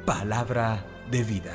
Palabra de vida.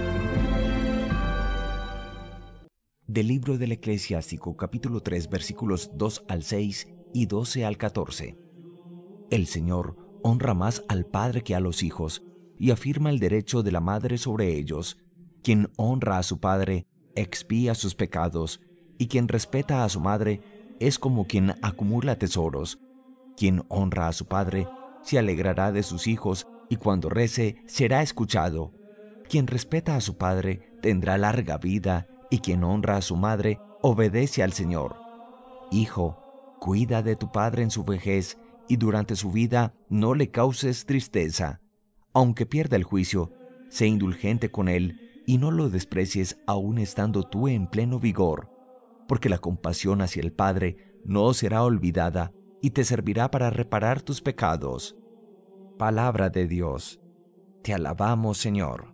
Del libro del Eclesiástico, capítulo 3, versículos 2 al 6 y 12 al 14. El Señor honra más al padre que a los hijos, y afirma el derecho de la madre sobre ellos. Quien honra a su padre, expía sus pecados, y quien respeta a su madre, es como quien acumula tesoros. Quien honra a su padre, se alegrará de sus hijos, y cuando rece, será escuchado. Quien respeta a su padre, tendrá larga vida, y quien honra a su madre, obedece al Señor. Hijo, cuida de tu padre en su vejez, y durante su vida no le causes tristeza. Aunque pierda el juicio, sé indulgente con él, y no lo desprecies aun estando tú en pleno vigor, porque la compasión hacia el Padre no será olvidada, y te servirá para reparar tus pecados. Palabra de Dios. Te alabamos, Señor.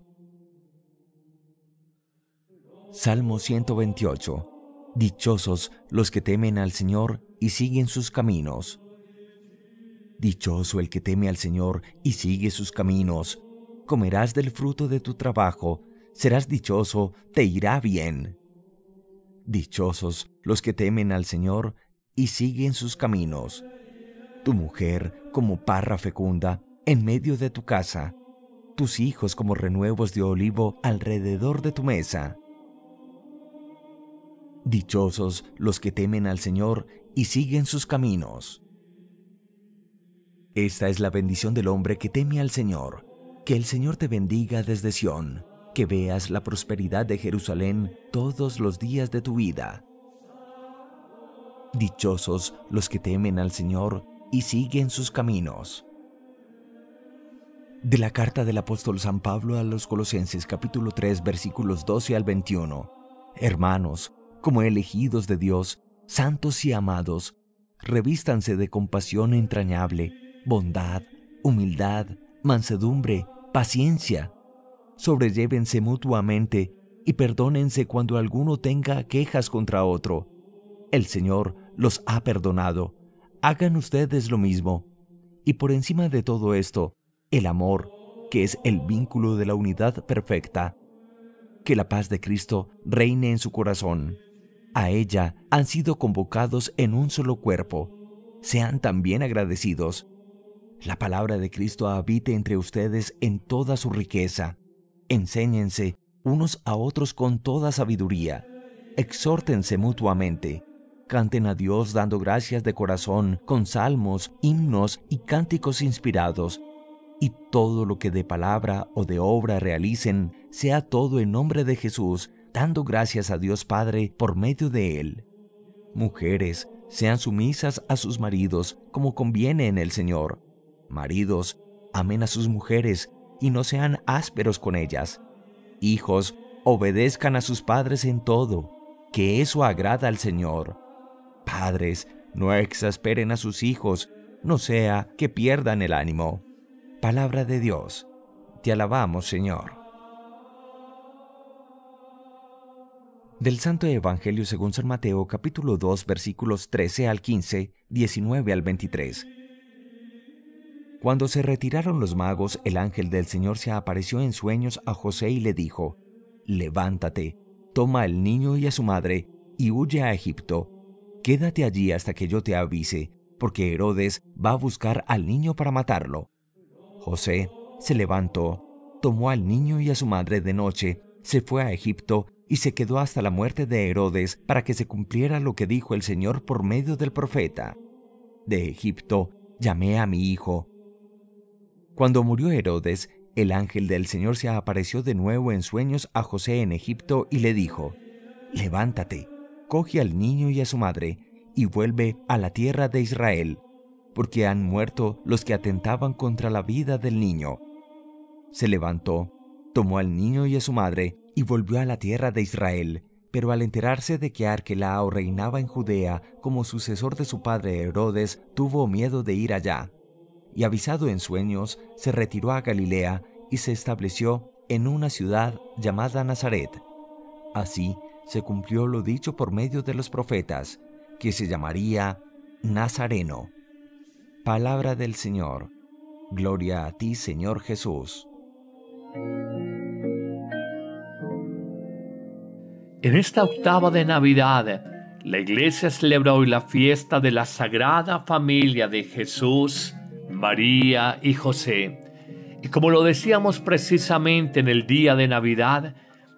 Salmo 128. Dichosos los que temen al Señor y siguen sus caminos. Dichoso el que teme al Señor y sigue sus caminos. Comerás del fruto de tu trabajo, serás dichoso, te irá bien. Dichosos los que temen al Señor y siguen sus caminos. Tu mujer como parra fecunda en medio de tu casa, tus hijos como renuevos de olivo alrededor de tu mesa. Dichosos los que temen al Señor y siguen sus caminos. Esta es la bendición del hombre que teme al Señor. Que el Señor te bendiga desde Sión, que veas la prosperidad de Jerusalén todos los días de tu vida. Dichosos los que temen al Señor y siguen sus caminos. De la carta del apóstol San Pablo a los Colosenses, capítulo 3, versículos 12 al 21. Hermanos, como elegidos de Dios, santos y amados, revístanse de compasión entrañable, bondad, humildad, mansedumbre, paciencia. Sobrellévense mutuamente y perdónense cuando alguno tenga quejas contra otro. El Señor los ha perdonado. Hagan ustedes lo mismo. Y por encima de todo esto, el amor, que es el vínculo de la unidad perfecta. Que la paz de Cristo reine en su corazón. A ella han sido convocados en un solo cuerpo. Sean también agradecidos. La palabra de Cristo habite entre ustedes en toda su riqueza. Enséñense unos a otros con toda sabiduría. Exhórtense mutuamente. Canten a Dios dando gracias de corazón con salmos, himnos y cánticos inspirados. Y todo lo que de palabra o de obra realicen, sea todo en nombre de Jesús, dando gracias a Dios Padre por medio de Él. Mujeres, sean sumisas a sus maridos como conviene en el Señor. Maridos, amen a sus mujeres y no sean ásperos con ellas. Hijos, obedezcan a sus padres en todo, que eso agrada al Señor. Padres, no exasperen a sus hijos, no sea que pierdan el ánimo. Palabra de Dios. Te alabamos, Señor. Del Santo Evangelio según San Mateo, capítulo 2, versículos 13 al 15, 19 al 23. Cuando se retiraron los magos, el ángel del Señor se apareció en sueños a José y le dijo: «Levántate, toma al niño y a su madre, y huye a Egipto. Quédate allí hasta que yo te avise, porque Herodes va a buscar al niño para matarlo». José se levantó, tomó al niño y a su madre de noche, se fue a Egipto y se quedó hasta la muerte de Herodes para que se cumpliera lo que dijo el Señor por medio del profeta: «De Egipto llamé a mi hijo». Cuando murió Herodes, el ángel del Señor se apareció de nuevo en sueños a José en Egipto y le dijo: «Levántate, coge al niño y a su madre, y vuelve a la tierra de Israel, porque han muerto los que atentaban contra la vida del niño». Se levantó, tomó al niño y a su madre, y volvió a la tierra de Israel. Pero al enterarse de que Arquelao reinaba en Judea como sucesor de su padre Herodes, tuvo miedo de ir allá. Y avisado en sueños, se retiró a Galilea y se estableció en una ciudad llamada Nazaret. Así se cumplió lo dicho por medio de los profetas, que se llamaría Nazareno. Palabra del Señor. Gloria a ti, Señor Jesús. En esta octava de Navidad, la Iglesia celebra hoy la fiesta de la Sagrada Familia de Jesús, María y José. Y como lo decíamos precisamente en el día de Navidad,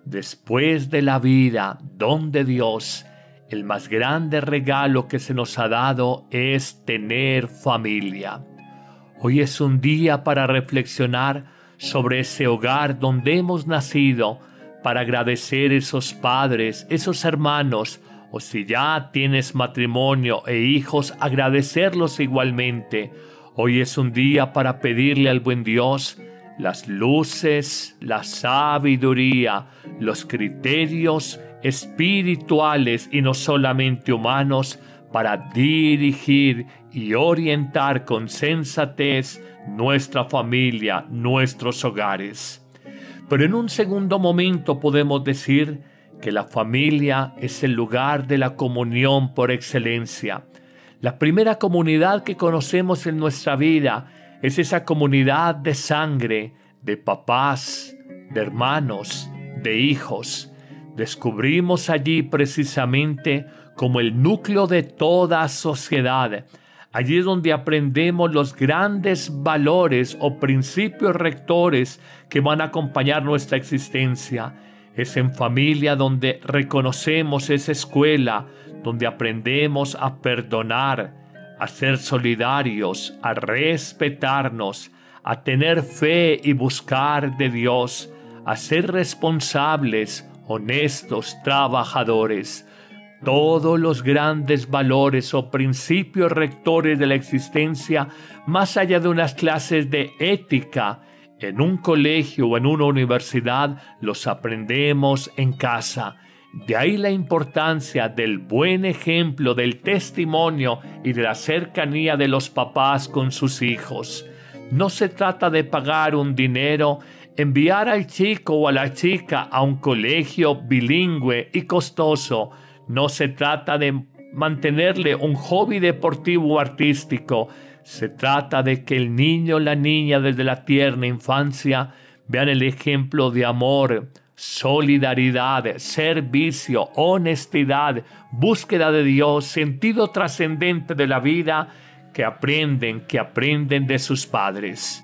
después de la vida, don de Dios, el más grande regalo que se nos ha dado es tener familia. Hoy es un día para reflexionar sobre ese hogar donde hemos nacido, para agradecer esos padres, esos hermanos, o si ya tienes matrimonio e hijos, agradecerlos igualmente. Hoy es un día para pedirle al buen Dios las luces, la sabiduría, los criterios espirituales y no solamente humanos para dirigir y orientar con sensatez nuestra familia, nuestros hogares. Pero en un segundo momento podemos decir que la familia es el lugar de la comunión por excelencia. La primera comunidad que conocemos en nuestra vida es esa comunidad de sangre, de papás, de hermanos, de hijos. Descubrimos allí precisamente como el núcleo de toda sociedad. Allí es donde aprendemos los grandes valores o principios rectores que van a acompañar nuestra existencia. Es en familia donde reconocemos esa escuela, donde aprendemos a perdonar, a ser solidarios, a respetarnos, a tener fe y buscar de Dios, a ser responsables, honestos, trabajadores. Todos los grandes valores o principios rectores de la existencia, más allá de unas clases de ética, en un colegio o en una universidad, los aprendemos en casa. De ahí la importancia del buen ejemplo, del testimonio y de la cercanía de los papás con sus hijos. No se trata de pagar un dinero, enviar al chico o a la chica a un colegio bilingüe y costoso. No se trata de mantenerle un hobby deportivo o artístico. Se trata de que el niño o la niña desde la tierna infancia vean el ejemplo de amor, solidaridad, servicio, honestidad, búsqueda de Dios, sentido trascendente de la vida que aprenden de sus padres.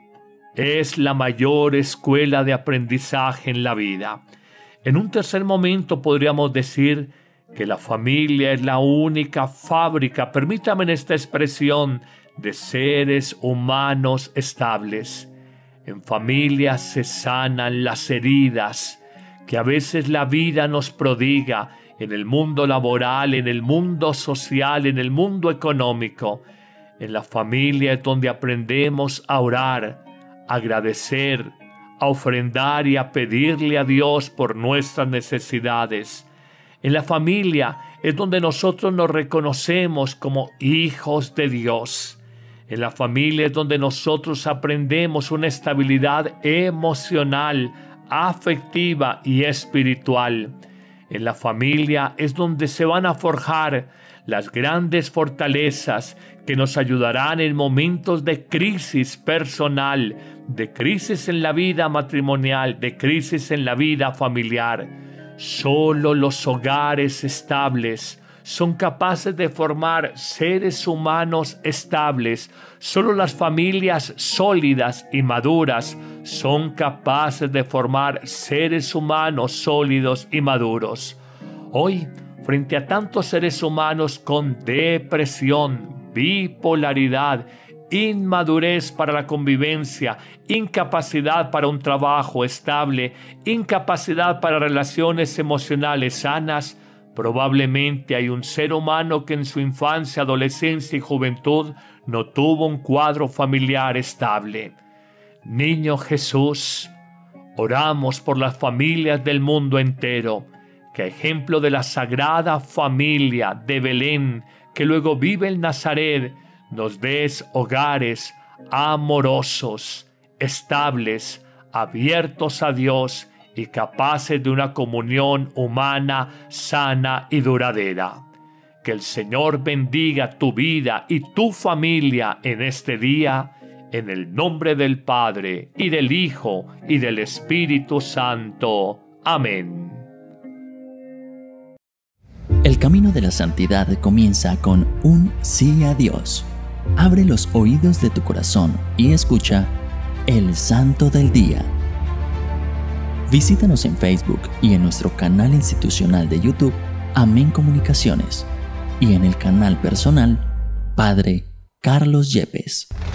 Es la mayor escuela de aprendizaje en la vida. En un tercer momento podríamos decir que la familia es la única fábrica, permítame en esta expresión, de seres humanos estables. En familia se sanan las heridas que a veces la vida nos prodiga en el mundo laboral, en el mundo social, en el mundo económico. En la familia es donde aprendemos a orar, a agradecer, a ofrendar y a pedirle a Dios por nuestras necesidades. En la familia es donde nosotros nos reconocemos como hijos de Dios. En la familia es donde nosotros aprendemos una estabilidad emocional, afectiva y espiritual. En la familia es donde se van a forjar las grandes fortalezas que nos ayudarán en momentos de crisis personal, de crisis en la vida matrimonial, de crisis en la vida familiar. Solo los hogares estables son capaces de formar seres humanos estables. Solo las familias sólidas y maduras son capaces de formar seres humanos sólidos y maduros. Hoy, frente a tantos seres humanos con depresión, bipolaridad, inmadurez para la convivencia, incapacidad para un trabajo estable, incapacidad para relaciones emocionales sanas, probablemente hay un ser humano que en su infancia, adolescencia y juventud no tuvo un cuadro familiar estable. Niño Jesús, oramos por las familias del mundo entero, que a ejemplo de la Sagrada Familia de Belén, que luego vive en Nazaret, nos des hogares amorosos, estables, abiertos a Dios y capaces de una comunión humana, sana y duradera. Que el Señor bendiga tu vida y tu familia en este día, En el nombre del Padre, y del Hijo, y del Espíritu Santo. Amén. El camino de la santidad comienza con un sí a Dios. Abre los oídos de tu corazón y escucha el Santo del Día. Visítanos en Facebook y en nuestro canal institucional de YouTube, Amén Comunicaciones, y en el canal personal, Padre Carlos Yepes.